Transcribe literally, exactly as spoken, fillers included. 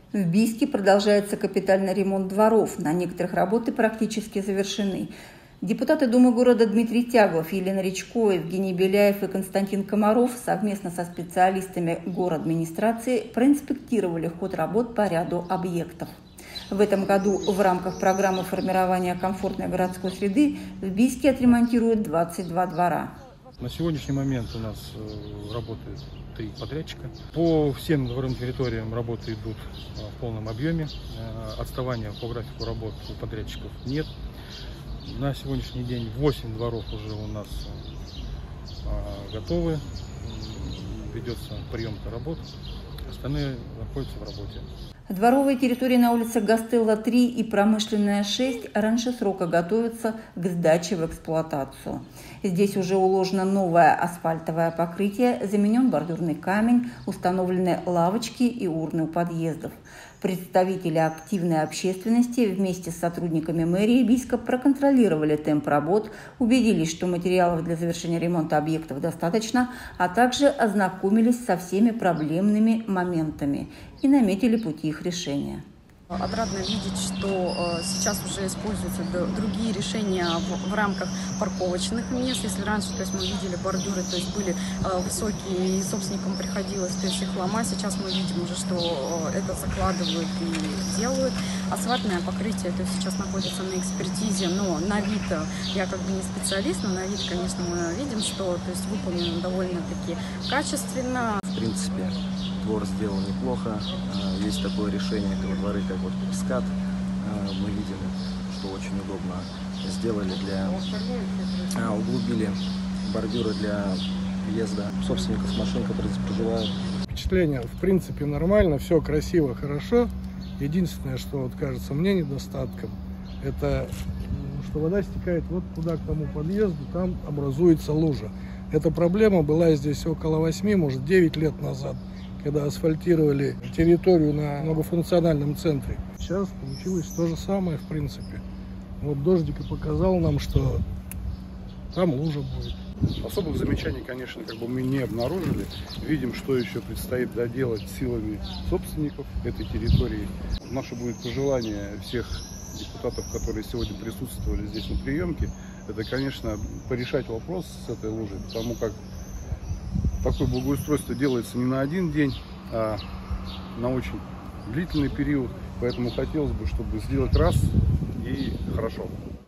В Бийске продолжается капитальный ремонт дворов. На некоторых работы практически завершены. Депутаты Думы города Дмитрий Тяглов, Елена Речко, Евгений Беляев и Константин Комаров совместно со специалистами городадминистрации проинспектировали ход работ по ряду объектов. В этом году в рамках программы формирования комфортной городской среды в Бийске отремонтируют двадцать два двора. На сегодняшний момент у нас работает три подрядчика. По всем дворовым территориям работы идут в полном объеме. Отставания по графику работ у подрядчиков нет. На сегодняшний день восемь дворов уже у нас готовы. Ведется приемка работ. Остальные находятся в работе. Дворовые территории на улице Гастелло три и Промышленная шесть раньше срока готовятся к сдаче в эксплуатацию. Здесь уже уложено новое асфальтовое покрытие, заменен бордюрный камень, установлены лавочки и урны у подъездов. Представители активной общественности вместе с сотрудниками мэрии Бийска проконтролировали темп работ, убедились, что материалов для завершения ремонта объектов достаточно, а также ознакомились со всеми проблемными моментами и наметили пути их решения. Отрадно видеть, что сейчас уже используются другие решения в, в рамках парковочных мест. Если раньше, то есть, мы видели бордюры, то есть были высокие, и собственникам приходилось, то есть, их ломать. Сейчас мы видим уже, что это закладывают и делают. Асфальтное покрытие, то есть, сейчас находится на экспертизе, но на вид, я как бы не специалист, но на вид, конечно, мы видим, что, то есть, выполнено довольно-таки качественно. В принципе, двор сделан неплохо. Есть такое решение, как дворы, как вот скат. Мы видим, что очень удобно сделали для... А, углубили бордюры для въезда собственников с машин, которые здесь проживают. Впечатление, в принципе, нормально, все красиво, хорошо. Единственное, что вот кажется мне недостатком, это что вода стекает вот туда, к тому подъезду, там образуется лужа. Эта проблема была здесь около восьми, может, девять лет назад, когда асфальтировали территорию на многофункциональном центре. Сейчас получилось то же самое, в принципе. Вот дождик и показал нам, что там лужа будет. Особых замечаний, конечно, как бы мы не обнаружили. Видим, что еще предстоит доделать силами собственников этой территории. Наше будет пожелание всех депутатов, которые сегодня присутствовали здесь на приемке, это, конечно, порешать вопрос с этой лужей, потому как такое благоустройство делается не на один день, а на очень длительный период. Поэтому хотелось бы, чтобы сделать раз и хорошо.